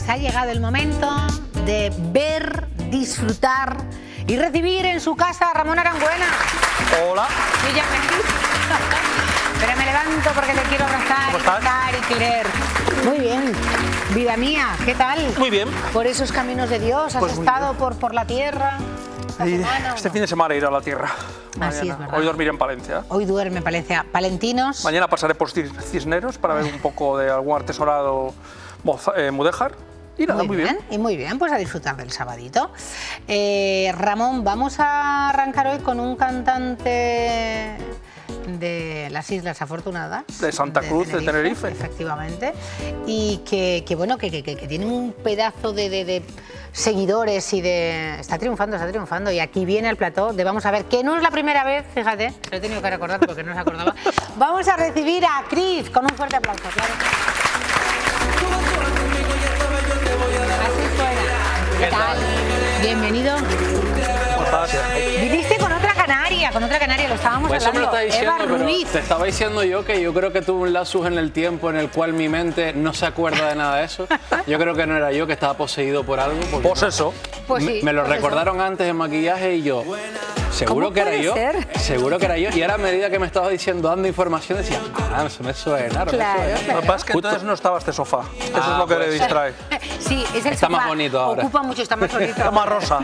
pues ha llegado el momento de ver, disfrutar y recibir en su casa a Ramón Arangüena. Hola. Yo ya me pero me levanto porque te quiero abrazar y besar y querer. Muy bien. Vida mía, ¿qué tal? Muy bien. Por esos caminos de Dios, ¿has estado por la tierra? Este fin de semana iré a la tierra. Así es, ¿verdad? Hoy dormiré en Palencia. Hoy duerme en Palencia. Palentinos. Mañana pasaré por Cisneros para ver un poco de algún artesonado mudéjar. Y nada, muy bien. Y muy bien, pues a disfrutar del sabadito. Ramón, vamos a arrancar hoy con un cantante de las Islas Afortunadas. De Santa Cruz, de Tenerife. Efectivamente. Y que tiene un pedazo de seguidores y de... Está triunfando. Y aquí viene al plató de vamos a ver, que no es la primera vez, fíjate, lo he tenido que recordar porque no se acordaba. Vamos a recibir a Chris con un fuerte aplauso, claro. Así suena. ¿Qué tal? Bienvenido. Viviste con otra canaria, lo estábamos pues hablando. Eso me lo está diciendo, Eva Ruiz. pero te estaba diciendo yo que yo creo que tuve un lapsus en el tiempo en el cual mi mente no se acuerda de nada de eso. Yo creo que no era yo, que estaba poseído por algo. Pues eso. Pues sí, me lo pues recordaron antes en maquillaje y yo... Seguro que era yo, seguro que era yo. Y ahora a medida que me estabas diciendo, dando información, decía, eso me suena. Claro. Lo que pasa es que entonces no estaba este sofá. Eso es lo que le distrae. Sí, es el está sofá. Más bonito ahora. Ocupa mucho, está más bonito. Está más rosa.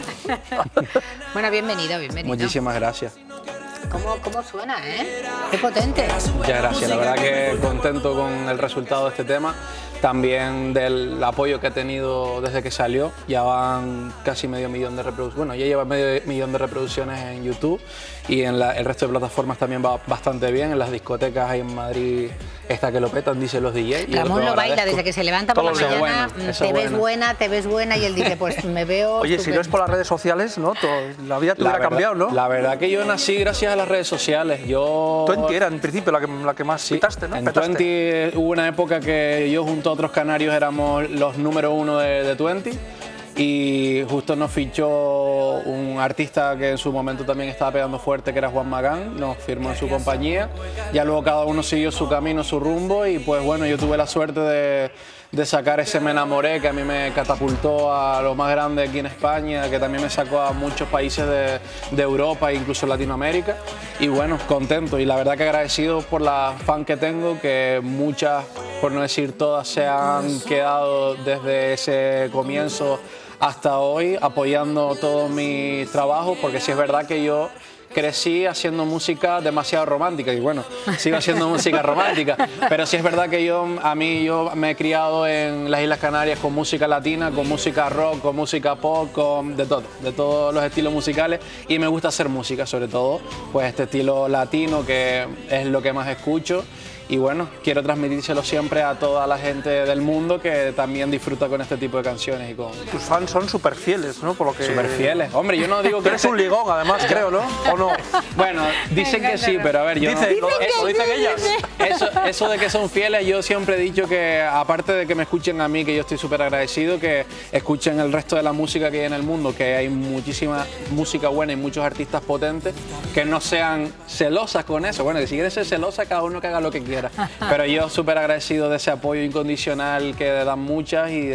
Bueno, bienvenido. Muchísimas gracias. ¿Cómo suena, eh? Qué potente. Muchas gracias. La verdad que contento con el resultado de este tema. También del apoyo que ha tenido desde que salió. Ya van casi medio millón de reproducciones. Bueno, ya lleva medio millón de reproducciones en YouTube y en el resto de plataformas también va bastante bien. En las discotecas ahí en Madrid está que lo petan, dicen los DJs. Ramón lo baila desde que se levanta por la mañana. Te ves buena y él dice, pues me veo... Oye, si no es por las redes sociales, ¿no? La vida te hubiera cambiado, ¿no? La verdad que yo nací gracias a las redes sociales. Twenty era en principio la que más pitaste, ¿no? En Twenty hubo una época que yo junto a otros canarios éramos los número uno de Twenty. Y justo nos fichó un artista que en su momento también estaba pegando fuerte, que era Juan Magán, nos firmó en su compañía. Ya luego cada uno siguió su camino, su rumbo y pues bueno, yo tuve la suerte de sacar ese Me Enamoré, que a mí me catapultó a lo más grande aquí en España, que también me sacó a muchos países de Europa e incluso Latinoamérica. Y bueno, contento y la verdad que agradecido por la fan que tengo, que muchas, por no decir todas, se han quedado desde ese comienzo hasta hoy apoyando todos mis trabajos, porque sí es verdad que yo crecí haciendo música demasiado romántica y bueno, sigo haciendo música romántica, pero sí es verdad que yo me he criado en las Islas Canarias con música latina, con música rock, con música pop, de todos los estilos musicales y me gusta hacer música, sobre todo pues este estilo latino que es lo que más escucho. Y bueno, quiero transmitírselo siempre a toda la gente del mundo que también disfruta con este tipo de canciones. Tus fans son súper fieles, ¿no? Por lo que... Súper fieles. Hombre, yo no digo que... Eres un ligón, además, creo, ¿no? ¿O no? Bueno, dicen que sí, pero a ver, yo... Lo dicen ellas. Eso de que son fieles, yo siempre he dicho que, aparte de que me escuchen a mí, que yo estoy súper agradecido, que escuchen el resto de la música que hay en el mundo, que hay muchísima música buena y muchos artistas potentes, que no sean celosas con eso. Bueno, que si quieres ser celosa, cada uno que haga lo que quiera. Pero yo súper agradecido de ese apoyo incondicional que dan muchas y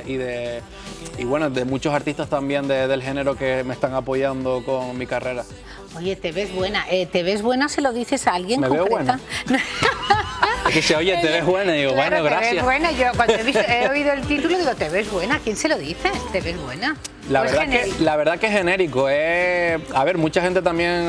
bueno, de muchos artistas también del género que me están apoyando con mi carrera. Oye, te ves buena. ¿Te ves buena? ¿Se lo dices a alguien? ¿Me veo buena? Es que se oye, te ves buena, y digo, claro, bueno, gracias. Te ves buena. Yo cuando he oído el título digo, te ves buena. ¿Quién se lo dice? ¿Te ves buena? La verdad que es genérico. A ver, mucha gente también...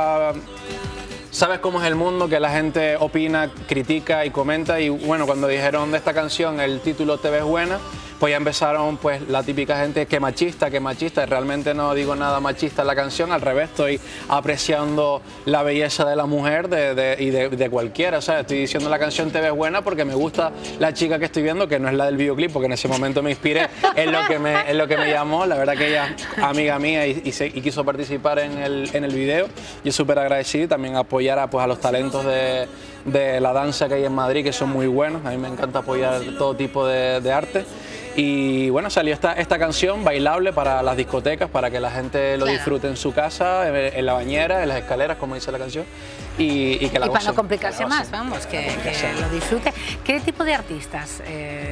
Sabes cómo es el mundo, que la gente opina, critica y comenta y bueno, cuando dijeron de esta canción el título Te ves buena, pues ya empezaron pues la típica gente que machista, realmente no digo nada machista en la canción, al revés, estoy apreciando la belleza de la mujer y de cualquiera, o sea, estoy diciendo la canción Te ves buena porque me gusta la chica que estoy viendo, que no es la del videoclip, porque en ese momento me inspiré en lo que me llamó, la verdad que ella es amiga mía y quiso participar en el video, yo súper agradecido y también apoyar a los talentos de la danza que hay en Madrid, que son muy buenos, a mí me encanta apoyar todo tipo de arte. Y bueno, salió esta canción bailable para las discotecas, para que la gente lo disfrute en su casa, en la bañera, en las escaleras, como dice la canción. y que la Y para gocen, no complicarse que la más, gocen. vamos, que lo disfrute. ¿Qué tipo de artistas?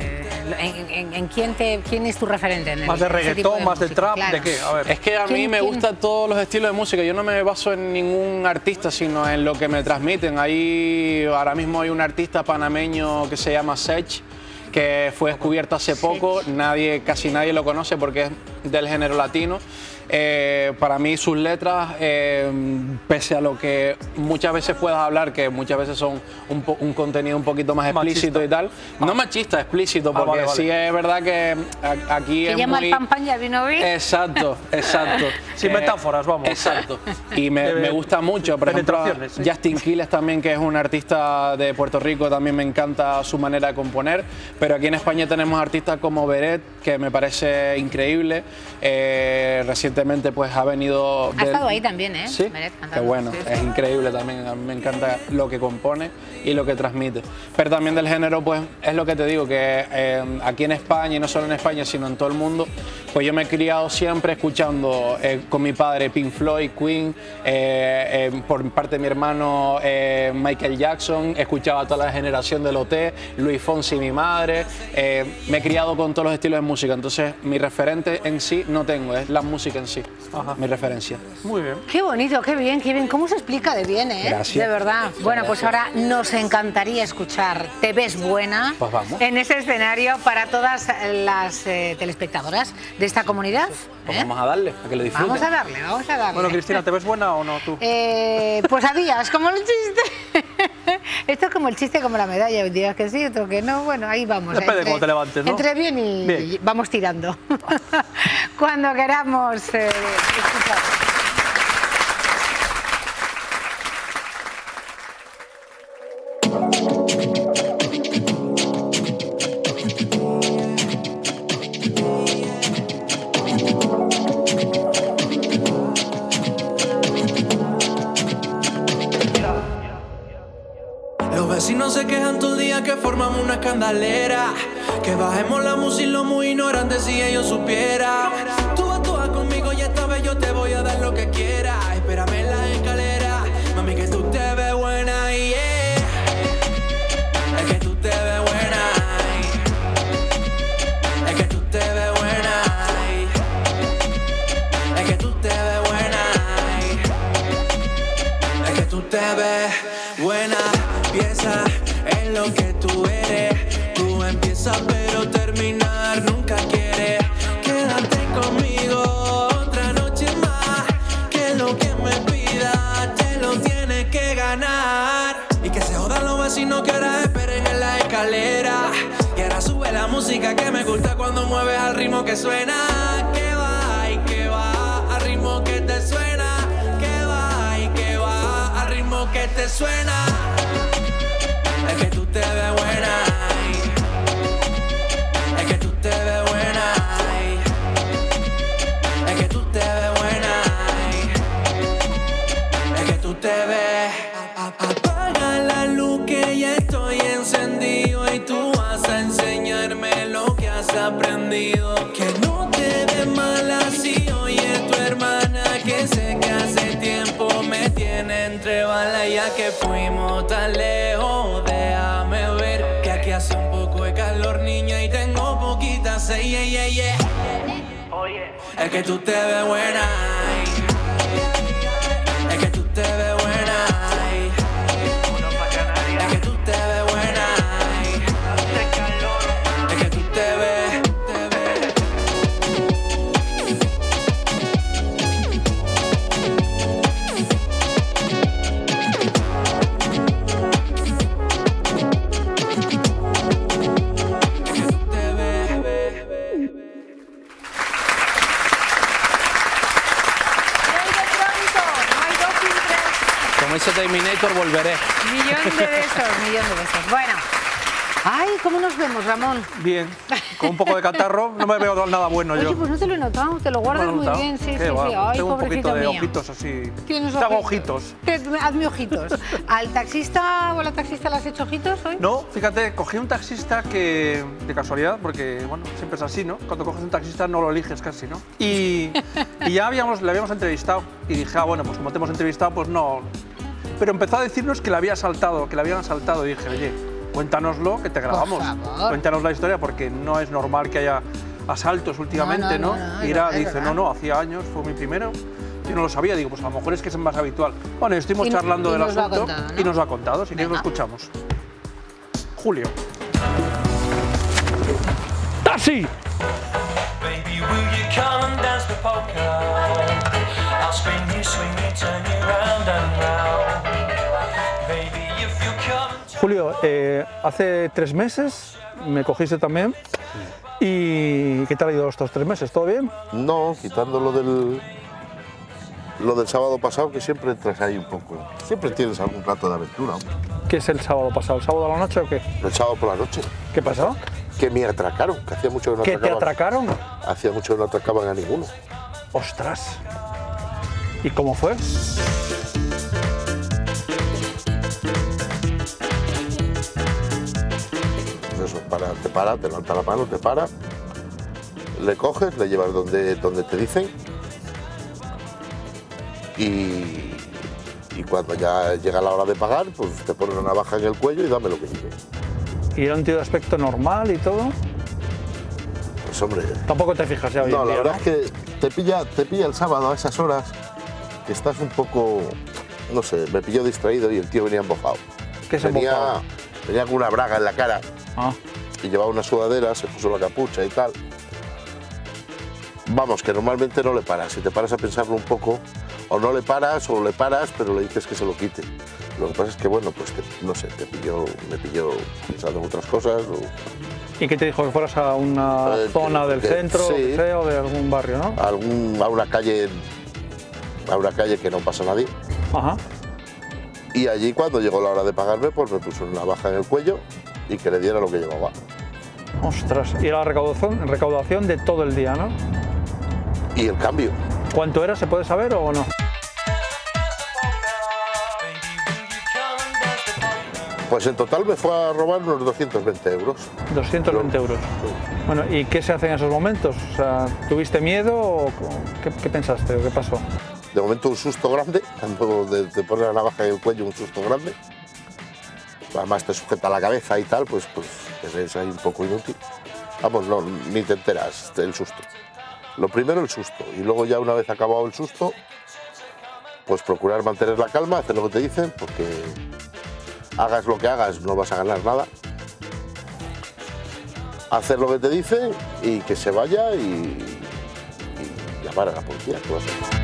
¿Quién es tu referente? ¿Más de reggaetón, más de trap? Claro. ¿De qué? A ver. Es que a mí me gustan todos los estilos de música. Yo no me baso en ningún artista, sino en lo que me transmiten. Ahora mismo hay un artista panameño que se llama Sech, que fue descubierto hace poco. Casi nadie lo conoce porque es del género latino. Para mí sus letras, pese a lo que muchas veces puedas hablar, que muchas veces son un contenido un poquito más explícito y tal, no machista, explícito, porque vale. Sí es verdad que aquí que es llama muy... el pan pan y al vino vino. Exacto. Sin metáforas, vamos. Exacto. Y me gusta mucho, por ejemplo, Justin Quiles también, que es un artista de Puerto Rico, también me encanta su manera de componer, pero aquí en España tenemos artistas como Beret, que me parece increíble. Recientemente pues ha venido... Ha estado ahí también, ¿eh? Sí, Beret, qué bueno, sí. Es increíble también, a mí me encanta lo que compone y lo que transmite. Pero también del género, pues es lo que te digo, que aquí en España, y no solo en España, sino en todo el mundo, pues yo me he criado siempre escuchando con mi padre Pink Floyd, Queen, por parte de mi hermano Michael Jackson, escuchaba toda la generación del OT, Luis Fonsi, mi madre, me he criado con todos los estilos de música, entonces mi referente en sí no tengo, es la música en sí, mi referencia. Muy bien. Qué bonito, qué bien, qué bien. ¿Cómo se explica de bien, eh? Gracias. De verdad. Bueno, pues ahora nos encantaría escuchar Te ves buena Pues vamos. en ese escenario para todas las telespectadoras de esta comunidad. Pues vamos a darle, a que lo disfruten. Vamos a darle, vamos a darle. Bueno, Cristina, ¿te ves buena o no tú? Pues a días, como el chiste. Esto es como el chiste, como la medalla. Un día que sí, otro que no. Bueno, ahí vamos. Depende de cómo te levantes, ¿no? Entre bien y vamos tirando. Cuando queramos escuchar. Los vecinos se quejan todo el día que formamos una escandalera, que bajemos la música y lo muy ignorante si ellos supieran. Tú actúas conmigo y esta vez yo te voy a dar lo que quieras. Espérame en la escalera, mami, que tú te ves buena y es que tú te ves buena, es que tú te ves buena, es que tú te ves buena, es que tú te ves buena. Piensa en lo que tú eres. Tú empiezas pero terminar nunca quieres. Quédate conmigo otra noche más, que lo que me pidas te lo tienes que ganar. Y que se jodan los vecinos que ahora esperen en la escalera. Y ahora sube la música que me gusta cuando mueves al ritmo que suena. Que va y que va al ritmo que te suena. Que va y que va al ritmo que te suena. Es que tú te ves buena, es que tú te ves buena, es que tú te ves buena, es que tú te ves. Apaga la luz que ya estoy encendido y tú vas a enseñarme lo que has aprendido. Que no te ves mal así, oye tu hermana, que sé que hace tiempo me tiene entre balas ya que fuimos tan lejos. Déjame ver que aquí hace un poco de calor, niña, y tengo poquita sed, Es que tú te ves buena, es que tú te ves buena, es que tú te ves buena, es que tú te ves. Como dice Terminator, volveré. Millón de besos. Bueno. Ay, ¿cómo nos vemos, Ramón? Bien, con un poco de catarro, no me veo nada bueno. Oye, yo. pues no te lo he notado, te lo guardas muy bien, sí, sí, sí. Ay, tengo un pobrecito poquito de mío. ojitos así. ¿Tienes te hago ojitos. Hazme ojitos. ¿Al taxista o a la taxista le has hecho ojitos hoy? No, fíjate, cogí un taxista que, de casualidad, porque bueno, siempre es así, ¿no? Cuando coges un taxista no lo eliges casi, ¿no? Y ya le habíamos entrevistado y dije, bueno, pues como te hemos entrevistado, pues no pero empezó a decirnos que le habían asaltado. Y dije, oye, cuéntanoslo, que te grabamos. Cuéntanos la historia, porque no es normal que haya asaltos últimamente, ¿no? Y dice, no, hacía años, fue mi primero. Yo no lo sabía, digo, pues a lo mejor es que es más habitual. Bueno, y estuvimos charlando del asunto y nos lo ha contado, si quieres lo escuchamos. Julio. ¡Taxi! Julio, hace 3 meses me cogiste también. ¿Y qué tal ha ido estos 3 meses? ¿Todo bien? No, quitando lo del sábado pasado, que siempre entras ahí un poco. Siempre tienes algún rato de aventura. ¿Qué es el sábado pasado? ¿El sábado a la noche o qué? El sábado por la noche. ¿Qué pasó? Que me atracaron, que hacía mucho que no ¿Que atracaban. te atracaron? Hacía mucho que no atracaban a ninguno. ¡Ostras! ¿Y cómo fue? Eso, te levanta la mano, te para, le coges, le llevas donde te dicen y cuando ya llega la hora de pagar, pues te ponen una navaja en el cuello y dame lo que lleve. ¿Y era un tío de aspecto normal y todo? Pues hombre... Tampoco te fijas ya hoy en No, la día, verdad es que te pilla el sábado a esas horas que estás un poco, no sé, me pilló distraído y el tío venía embofado. ¿Qué se embofaba? Venía con una braga en la cara y llevaba una sudadera, se puso la capucha y tal. Vamos, que normalmente no le paras, si te paras a pensarlo un poco, o no le paras o le paras, pero le dices que se lo quite. Lo que pasa es que, bueno, pues no sé, me pilló pensando en otras cosas. ¿Y qué te dijo? ¿Que fueras a una zona del centro, sí, o de algún barrio, no? A una calle que no pasa nadie. Ajá. Y allí, cuando llegó la hora de pagarme, pues me puso una navaja en el cuello y que le diera lo que llevaba. Ostras, y era la recaudación de todo el día, ¿no? Y el cambio. ¿Cuánto era? ¿Se puede saber o no? Pues en total me fue a robar unos 220 euros. 220 euros. Bueno, ¿y qué se hace en esos momentos? O sea, ¿tuviste miedo o qué pensaste o qué pasó? De momento un susto grande, cuando te pones la navaja en el cuello, un susto grande. Además te sujeta la cabeza y tal, pues te ves ahí un poco inútil. Vamos, no, ni te enteras del susto. Lo primero el susto, y luego ya una vez acabado el susto, pues procurar mantener la calma, hacer lo que te dicen, porque hagas lo que hagas no vas a ganar nada. Hacer lo que te dicen y que se vaya y llamar a la policía. ¿Qué vas a hacer?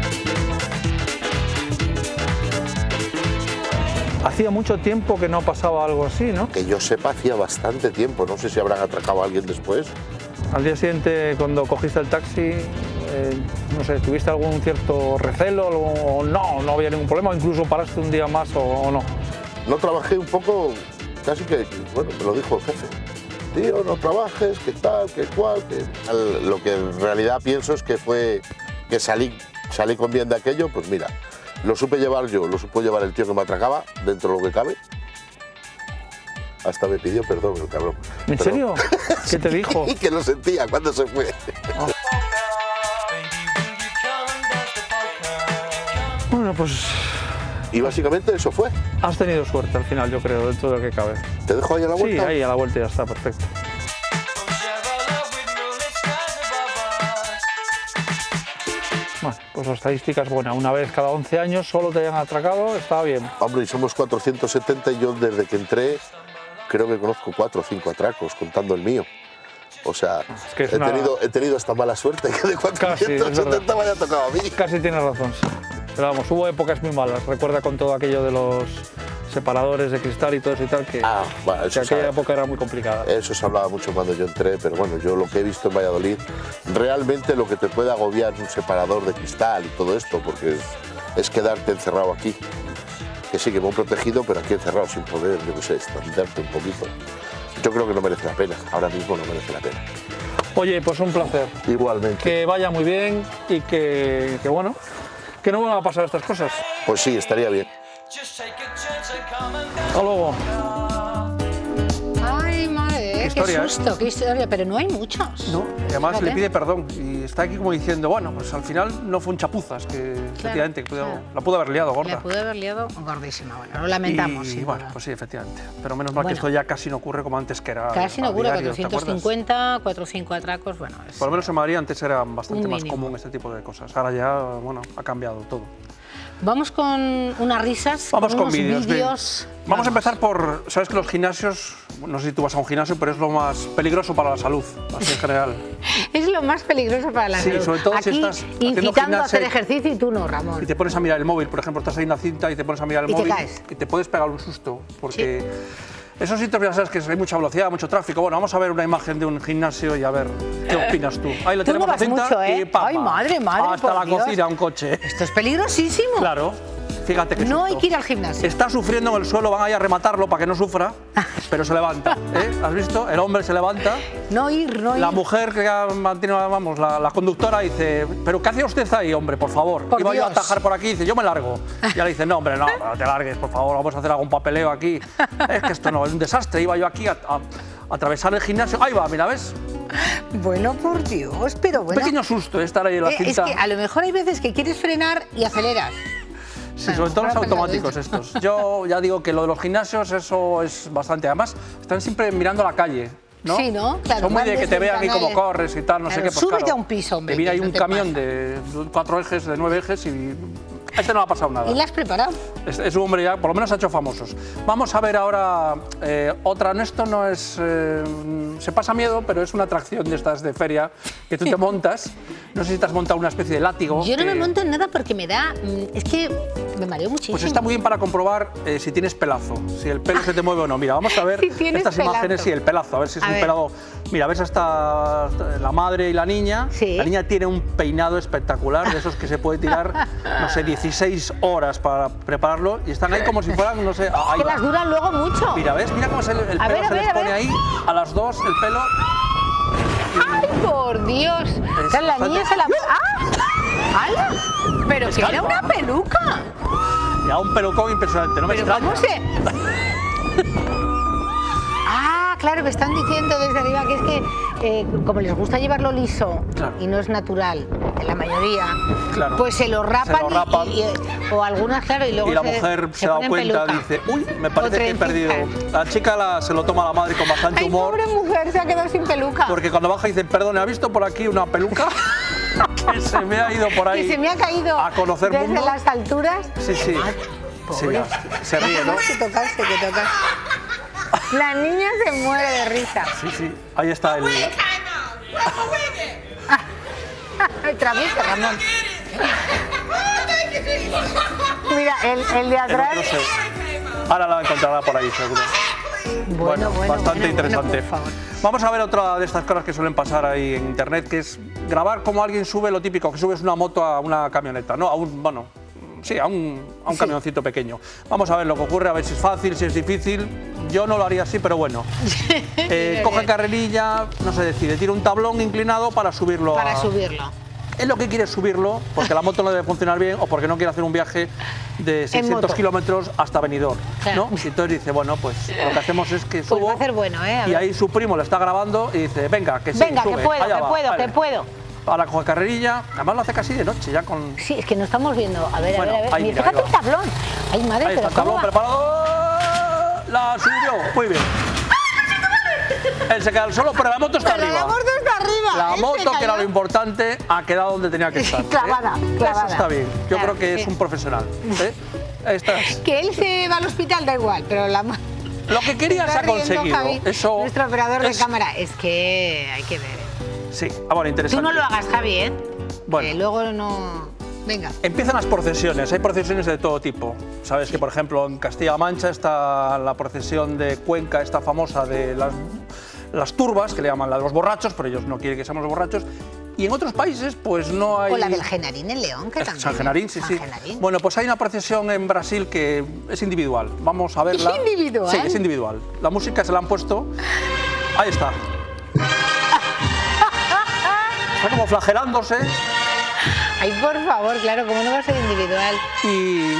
Hacía mucho tiempo que no pasaba algo así, ¿no? Que yo sepa, hacía bastante tiempo. No sé si habrán atracado a alguien después. Al día siguiente, cuando cogiste el taxi, no sé, ¿tuviste algún cierto recelo o no había ningún problema? ¿O incluso paraste un día más o no? No trabajé un poco, casi que, bueno, me lo dijo el jefe. Tío, no trabajes, que tal, que cual, que... Lo que en realidad pienso es que fue que salí con bien de aquello, pues mira, lo supe llevar yo, lo supo llevar el tío que me atracaba, dentro de lo que cabe. Hasta me pidió perdón el cabrón. ¿En serio? ¿Qué te dijo? Y que lo sentía cuando se fue. Oh. Bueno, pues... Y básicamente eso fue. Has tenido suerte al final, yo creo, dentro de lo que cabe. ¿Te dejo ahí a la vuelta? Sí, ahí a la vuelta ya está, perfecto. Bueno, pues la estadística es buena. Una vez cada 11 años solo te hayan atracado, está bien. Hombre, y somos 470 y yo desde que entré creo que conozco 4 o 5 atracos, contando el mío. O sea, es que he tenido esta mala suerte que de 470 me haya tocado a mí. Casi tienes razón, sí. Pero vamos, hubo épocas muy malas. Recuerda con todo aquello de los separadores de cristal y todo eso y tal, que, bueno, que aquella época era muy complicada. Eso se hablaba mucho cuando yo entré, pero bueno, yo lo que he visto en Valladolid, realmente lo que te puede agobiar es un separador de cristal y todo esto, porque es quedarte encerrado aquí. Que sí, que muy protegido, pero aquí encerrado sin poder, yo qué sé, esconderte un poquito. Yo creo que no merece la pena, ahora mismo no merece la pena. Oye, pues un placer. Igualmente. Que vaya muy bien y que bueno, que no van a pasar estas cosas. Pues sí, estaría bien. Hasta luego. Ay, madre, historia. qué historia, pero no hay muchos. No, y además Fíjate. le pide perdón y está aquí como diciendo, bueno, pues al final no fue un chapuzas, que efectivamente la pudo haber liado gorda. La pudo haber liado gordísima, bueno, lo lamentamos. Y sin bueno, duda. pues sí, efectivamente. Pero menos mal que Bueno. esto ya casi no ocurre como antes, que era Casi no a ocurre, diario, ¿te acuerdas? 450, 4 o 5 atracos, bueno. Por lo menos en Madrid antes era bastante Un más mínimo. común este tipo de cosas. Ahora ya, bueno, ha cambiado todo. Vamos con unas risas, Vamos con unos vídeos. vídeos. Vamos a empezar por, sabes que los gimnasios, no sé si tú vas a un gimnasio, pero es lo más peligroso para la salud, así en general. Es lo más peligroso para la Sí, salud. sobre todo si Aquí, estás haciendo incitando a hacer gimnasia ejercicio y tú no, Ramón. Y te pones a mirar el móvil, por ejemplo, estás ahí en una cinta y te pones a mirar el Y te móvil caes. y te puedes pegar un susto, porque esos sitios ya sabes que hay mucha velocidad, mucho tráfico. Bueno, vamos a ver una imagen de un gimnasio y a ver qué opinas tú. Ahí lo Tú tenemos no la vas cinta mucho, ¿eh? y ¡papa! Ay, madre, hasta por la Dios. cocina un coche. Esto es peligrosísimo. Claro, fíjate que No hay que ir al gimnasio. Está sufriendo en el suelo, van ahí a rematarlo para que no sufra, pero se levanta. ¿Has visto? El hombre se levanta. No ir, no ir. La mujer que mantiene, vamos, la conductora dice, ¿pero qué hacía usted ahí, hombre, por favor? Por Iba yo a Dios. atajar por aquí y dice, yo me largo. Y ella le dice, no, hombre, no te largues, por favor, vamos a hacer algún papeleo aquí. Es que esto no, es un desastre. Iba yo aquí a atravesar el gimnasio. Ahí va, mira, ¿ves? Bueno, por Dios, pero Un bueno. pequeño susto estar ahí en la Es cinta. que a lo mejor hay veces que quieres frenar y aceleras. Sí, Bueno, sobre todo los ahora pensando automáticos esto. estos. Yo ya digo que lo de los gimnasios, eso es bastante. Además, están siempre mirando a la calle, ¿no? Sí, ¿no? Claro, Son muy van de que te vean ahí como desventanales. corres y tal, no sé Claro, qué. Pues, súbete claro, a un piso, hombre, Te viene que ahí no un te camión pasa. de 4 ejes, de 9 ejes y a este no le ha pasado nada. ¿Y la has preparado? Es un hombre ya, por lo menos se ha hecho famosos. Vamos a ver ahora otra. Esto no es. Se pasa miedo, pero es una atracción de estas de feria que tú te montas. No sé si te has montado una especie de látigo. Yo no me que- monto en nada porque me da... Es que me mareo muchísimo. Pues está muy bien para comprobar si tienes pelazo, si el pelo se te mueve o no. Mira, vamos a ver Si tienes estas imágenes, pelazo. sí, el pelazo, a ver si es A un ver. pelado. Mira, ves hasta la madre y la niña. Sí. La niña tiene un peinado espectacular, de esos que se puede tirar, no sé, 16 horas para prepararlo y están ahí como si fueran, no sé, ahí Que va. las duran luego mucho. Mira, ¿ves? Mira cómo el A pelo ver, a se ver, les a pone ver. ahí, a las dos, el pelo. ¡Ay, por Dios! O sea, la niña se la... ¡Ah! ¡Hala! Pero que era una peluca. Ya un pelucón impresionante, no me Pero extraña. ¿cómo se...? Ah, claro, me están diciendo desde arriba que es que como les gusta llevarlo liso Claro. y no es natural, en la mayoría, Claro. pues se lo rapan, Se lo rapan. o algunas, claro, y luego Y la mujer se da ponen cuenta, peluca. dice, uy, me parece O que he perdido. trencitas. La chica se lo toma a la madre con bastante Ay, humor. pobre mujer, se ha quedado sin peluca. Porque cuando baja dice, perdón, ¿ha visto por aquí una peluca? Que se me ha ido por ahí Y se me ha caído a conocer desde mundo. las alturas. Sí, sí. Ay, Sí, pobre. se ríe, ¿no? Que tocarse, que tocarse. La niña se muere de risa. Sí, sí. Ahí está el... Travieso, Ramón. Mira, el de el atrás. otro ahora la encontrará por ahí, seguro. Bueno, bastante interesante. por favor. Vamos a ver otra de estas cosas que suelen pasar ahí en internet, que es grabar cómo alguien sube lo típico, que subes una moto a una camioneta, ¿no? A un, bueno, sí, a un camioncito pequeño. Vamos a ver lo que ocurre, a ver si es fácil, si es difícil. Yo no lo haría así, pero bueno. Coge carrerilla, no se decide, tira un tablón inclinado para subirlo. Para subirlo. Es lo que quiere subirlo, porque la moto no debe funcionar bien o porque no quiere hacer un viaje de 600 moto. kilómetros hasta Benidorm, Claro. ¿no? Y entonces dice, bueno, pues lo que hacemos es que Pues subo. va a ser bueno, ¿eh? A Y ver. ahí su primo le está grabando y dice, venga, que sí, Venga, sube, que puedo, allá que va, puedo, vale. que puedo. Ahora coge carrerilla, además lo hace casi de noche, ya con... Sí, es que no estamos viendo. A ver, Bueno, a ver. ahí, Mira, mira, fíjate ahí el va. tablón. Ay, madre, Ahí está pero el tablón ¿cómo va? preparado. La subió, muy bien. Él se queda al solo, pero la moto está Pero arriba. la moto está arriba. La Él se moto, que era cayó. lo importante, ha quedado donde tenía que estar. Clavada, clavada. Eso está bien. Yo Claro, creo que es sí. un profesional. ¿eh? Estás. Que él se va al hospital, da igual, pero la Lo que quería se está ha riendo conseguido. Javi, Eso nuestro operador es- de cámara. Es que hay que ver. Sí, bueno, Tú interesante. no lo hagas, Javi, ¿eh? Bueno. Que luego no... Venga. Empiezan las procesiones, hay procesiones de todo tipo. Sabes que, por ejemplo, en Castilla-La Mancha está la procesión de Cuenca, esta famosa de las turbas, que le llaman la de los borrachos, pero ellos no quieren que seamos los borrachos. Y en otros países, pues no hay... O la del Genarín en León, que también. San Genarín, sí, San sí. Genarín. Bueno, pues hay una procesión en Brasil que es individual. Vamos a verla. ¿Es individual? Sí, es individual. La música se la han puesto. Ahí está. Está como flagelándose Ay, por favor, claro, ¿cómo no va a ser individual? y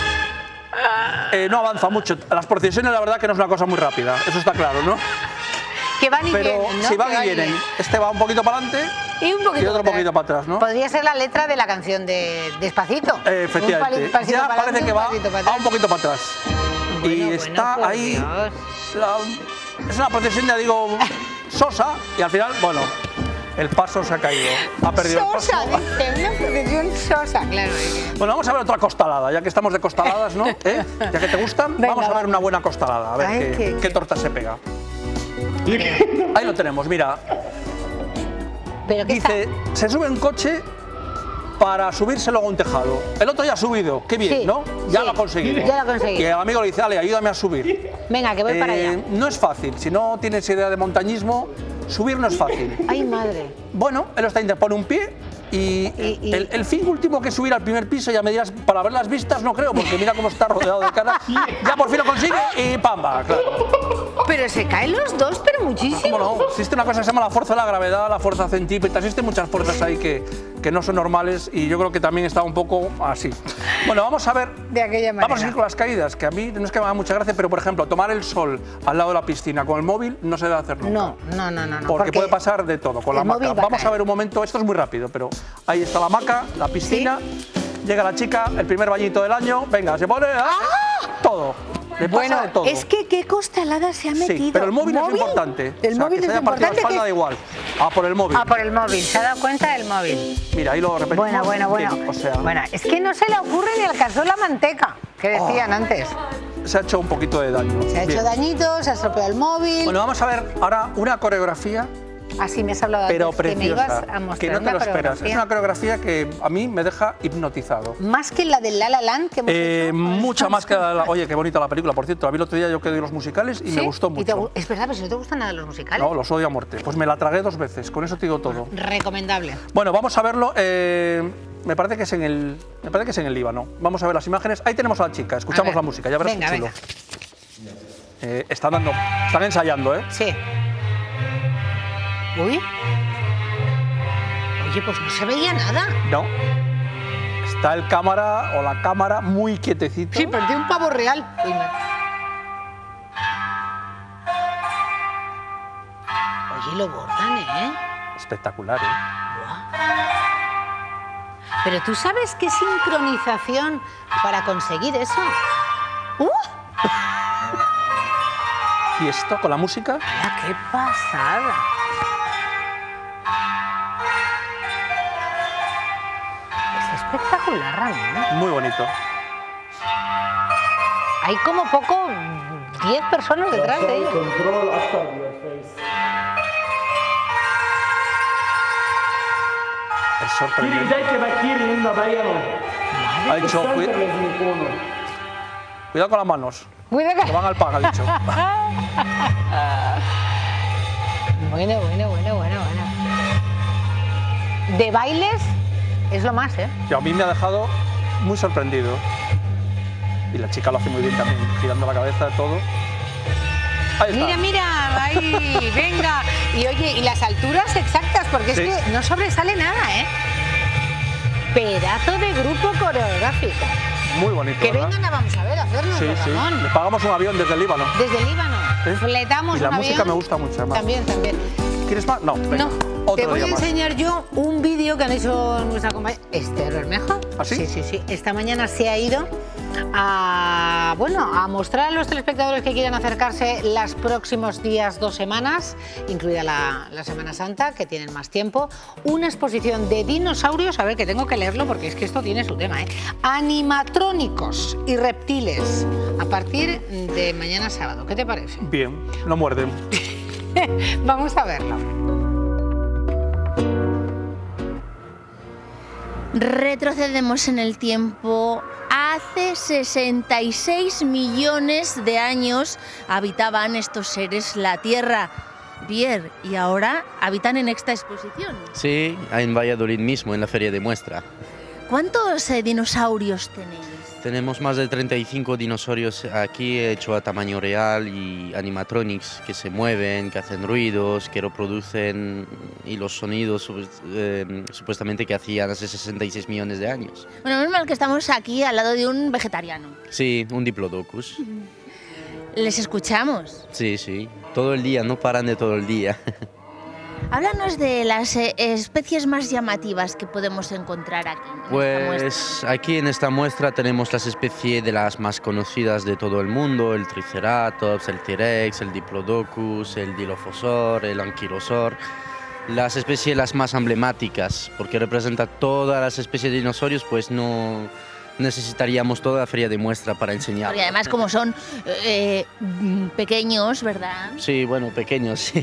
no avanza mucho. Las procesiones, la verdad, que no es una cosa muy rápida. Eso está claro, ¿no? Que van y pero vienen, ¿no? si van Que y vienen. Este va un poquito para adelante y otro poquito para atrás, ¿no? Podría ser la letra de la canción de Despacito. Efectivamente. Un pasito Ya para parece adelante, que un va pasito para a un atrás. poquito para atrás. Y Bueno, está por ahí. Dios. Es una procesión, ya digo, sosa. Y al final, bueno, el paso se ha caído. Ha perdido Sosa, el paso. dice, una procesión sosa, claro. Bueno, vamos a ver otra costalada, ya que estamos de costaladas, ¿no? Ya que te gustan, Venga, vamos a ver vamos. una buena costalada, a ver Ay, qué torta se pega. Ahí lo tenemos, mira. Pero ¿qué Dice, está? se sube en coche para subirse luego a un tejado. El otro ya ha subido, qué bien, Sí, ¿no? Ya sí, lo ha conseguido. ya lo ha conseguido. Y el amigo le dice, Ale, ayúdame a subir. Venga, que voy para allá. No es fácil, si no tienes idea de montañismo, subir no es fácil. Ay, madre. Bueno, él está intentando poner un pie y el fin último que es subir al primer piso, ya me dirás, para ver las vistas no creo, porque mira cómo está rodeado de caras, ya por fin lo consigue y ¡pamba! Claro. Pero se caen los dos, pero muchísimo. ¿Cómo no? Existe una cosa que se llama la fuerza de la gravedad, la fuerza centrípeta, existen muchas fuerzas ahí que no son normales y yo creo que también está un poco así. Bueno, vamos a ver, De aquella manera. vamos a seguir con las caídas, que a mí no es que me haga mucha gracia, pero por ejemplo, tomar el sol al lado de la piscina con el móvil no se debe hacer nunca. No. Porque puede pasar de todo con la el móvil hamaca. va a Vamos a caer. ver un momento, esto es muy rápido, pero ahí está la hamaca, la piscina, llega la chica, el primer bañito del año, venga, se pone todo. Le pasa Bueno, de todo. es que qué costalada se ha metido. Sí, pero el móvil es importante. El O sea, móvil que es se haya partido la importante. espalda da igual. Ah, por el móvil. Ah, por el móvil. ¿Se ha dado cuenta del móvil? Mira, ahí lo repetimos. Bueno. Bien, o sea, Bueno, es que no se le ocurre ni alcanzó la manteca, que decían antes. se ha hecho un poquito de daño. Se ha hecho Bien. dañito, se ha estropeado el móvil. Bueno, vamos a ver ahora una coreografía, Así me has hablado pero antes, que me preciosa, ibas a mostrar que no te una lo esperas. Es coreografía. una coreografía que a mí me deja hipnotizado. Más que la del La La Land que hemos hecho. Mucha más que Oye, qué bonita la película, por cierto. La vi el otro día yo que doy los musicales y ¿Sí? me gustó ¿Y te mucho. es verdad, pero si no te gustan nada los musicales. No, los odio a muerte. Pues me la tragué 2 veces, con eso te digo todo. Recomendable. Bueno, vamos a verlo. Me parece que es en el Líbano. Vamos a ver las imágenes. Ahí tenemos a la chica. Escuchamos ver. la música. Ya verás Venga, qué chulo. venga. Están ensayando, ¿eh? Sí. Uy. Oye, pues no se veía nada. No. Está el cámara o la cámara muy quietecito. Sí, parecía un pavo real. Uy, Oye, lo bordan, ¿eh? Espectacular, ¿eh? Pero tú sabes qué sincronización para conseguir eso. Y esto con la música. ¡Hala, qué pasada! Es espectacular, Ramón. Muy bonito. Hay como poco 10 personas detrás de ellos. Es sorprendente. Ha dicho, cuidado con las manos, Cuidado. que van al pan, ha dicho. Bueno. De bailes es lo más, ¿eh? Que a mí me ha dejado muy sorprendido. Y la chica lo hace muy bien también, girando la cabeza de todo. Ahí está. Mira, ahí, venga. Y oye, y las alturas exactas, porque Sí. es que no sobresale nada, ¿eh? Pedazo de grupo coreográfico. Muy bonito, Que ¿verdad? vengan, vamos a ver, a hacernos, Sí, sí. Ramón. Le pagamos un avión desde el Líbano. Desde el Líbano. ¿Eh? Fletamos Y la un música avión. me gusta mucho, además. También. ¿Quieres más? No, venga. No, Otro te voy día a más. enseñar yo un vídeo que han hecho nuestra compañera Esther Bermejo. ¿Ah, sí? Sí. Esta mañana se ha ido a mostrar a los telespectadores que quieran acercarse los próximos días, 2 semanas, incluida la Semana Santa, que tienen más tiempo, una exposición de dinosaurios, a ver, que tengo que leerlo porque es que esto tiene su tema, animatrónicos y reptiles, a partir de mañana sábado. ¿Qué te parece? Bien, no muerden. Vamos a verlo. Retrocedemos en el tiempo. Hace 66 millones de años habitaban estos seres la Tierra. Pierre, y ahora habitan en esta exposición. Sí, en Valladolid mismo, en la feria de muestra. ¿Cuántos dinosaurios tenéis? Tenemos más de 35 dinosaurios aquí, hechos a tamaño real, y animatronics que se mueven, que hacen ruidos, que reproducen, y los sonidos supuestamente que hacían hace 66 millones de años. Bueno, menos mal que estamos aquí al lado de un vegetariano. Sí, un diplodocus. Les escuchamos. Sí, sí, todo el día, no paran de todo el día. Háblanos de las especies más llamativas que podemos encontrar aquí. Pues aquí en esta muestra tenemos las especies de las más conocidas de todo el mundo, el Triceratops, el T-Rex, el Diplodocus, el Dilophosaur, el Ankylosaur. Las especies las más emblemáticas, porque representa todas las especies de dinosaurios, pues no necesitaríamos toda la feria de muestra para enseñar. Y además como son pequeños, ¿verdad? Sí, bueno, pequeños, sí.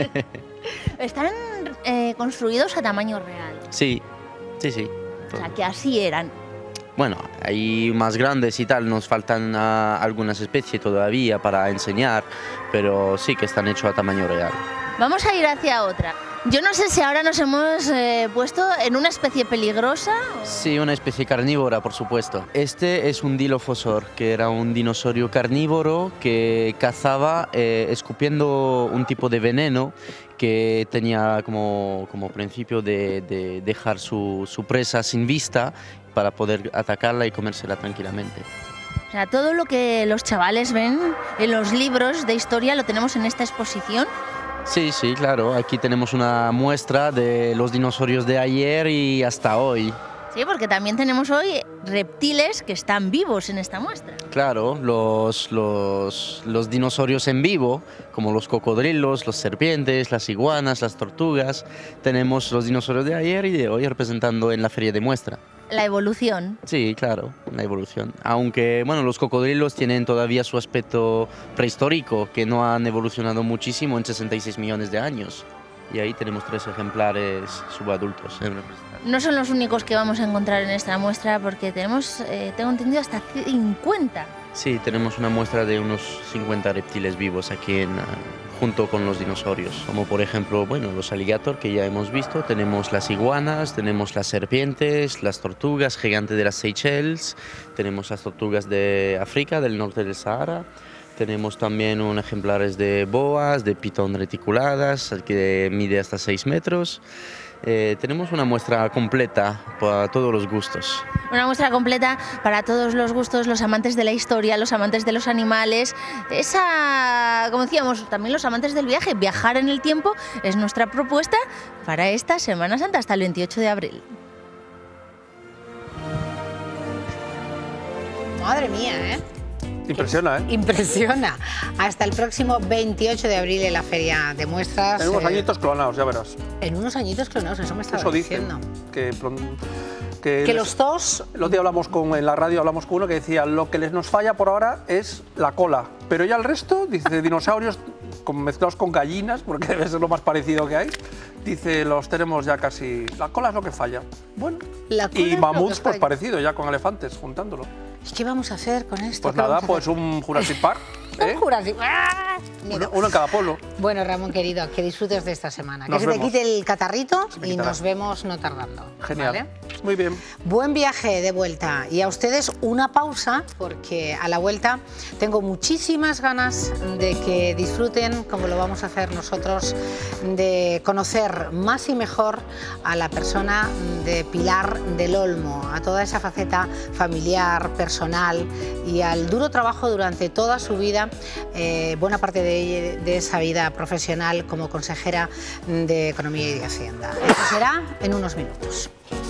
Están construidos a tamaño real. Sí, sí, sí. O sea, que así eran. Bueno, hay más grandes y tal, nos faltan algunas especies todavía para enseñar, pero sí que están hechos a tamaño real. Vamos a ir hacia otra. Yo no sé si ahora nos hemos puesto en una especie peligrosa. Sí, una especie carnívora, por supuesto. Este es un Dilophosaur, que era un dinosaurio carnívoro que cazaba escupiendo un tipo de veneno que tenía como principio de dejar su presa sin vista para poder atacarla y comérsela tranquilamente. O sea, todo lo que los chavales ven en los libros de historia lo tenemos en esta exposición. Sí, sí, claro. Aquí tenemos una muestra de los dinosaurios de ayer y hasta hoy. Sí, porque también tenemos hoy reptiles que están vivos en esta muestra. Claro, los dinosaurios en vivo, como los cocodrilos, las serpientes, las iguanas, las tortugas. Tenemos los dinosaurios de ayer y de hoy representando en la feria de muestra. La evolución. Sí, claro, la evolución. Aunque, bueno, los cocodrilos tienen todavía su aspecto prehistórico, que no han evolucionado muchísimo en 66 millones de años. Y ahí tenemos 3 ejemplares subadultos. No son los únicos que vamos a encontrar en esta muestra, porque tenemos, tengo entendido, hasta 50. Sí, tenemos una muestra de unos 50 reptiles vivos aquí junto con los dinosaurios, como por ejemplo, bueno, los alligator que ya hemos visto, tenemos las iguanas, tenemos las serpientes, las tortugas gigantes de las Seychelles, tenemos las tortugas de África, del norte del Sahara, tenemos también ejemplares de boas, de pitón reticuladas, que mide hasta 6 metros. Tenemos una muestra completa para todos los gustos. Una muestra completa para todos los gustos, los amantes de la historia, los amantes de los animales, como decíamos, también los amantes del viaje. Viajar en el tiempo es nuestra propuesta para esta Semana Santa hasta el 28 de abril. Madre mía, ¿eh? Impresiona, ¿eh? Impresiona. Hasta el próximo 28 de abril en la feria de muestras. En unos añitos clonados, ya verás. En unos añitos clonados, eso me estaba eso diciendo. Que los dos... El otro día en la radio hablamos con uno que decía lo que nos falla por ahora es la cola. Pero ya el resto, dice, dinosaurios mezclados con gallinas, porque debe ser lo más parecido que hay. Dice, los tenemos ya casi... La cola es lo que falla. Bueno, y mamuts, pues parecido, ya con elefantes, juntándolo. ¿Y qué vamos a hacer con esto? Pues nada, pues un Jurassic Park. Un Jurassic Uno en cada pueblo. Bueno, Ramón, querido, que disfrutes de esta semana. Que se te quite el catarrito y nos vemos no tardando. Genial. ¿Vale? Muy bien. Buen viaje de vuelta. Y a ustedes una pausa, porque a la vuelta tengo muchísimas ganas de que disfruten, como lo vamos a hacer nosotros, de conocer más y mejor a la persona de Pilar del Olmo, a toda esa faceta familiar, personal y al duro trabajo durante toda su vida, buena parte de esa vida profesional como consejera de Economía y de Hacienda. Eso será en unos minutos.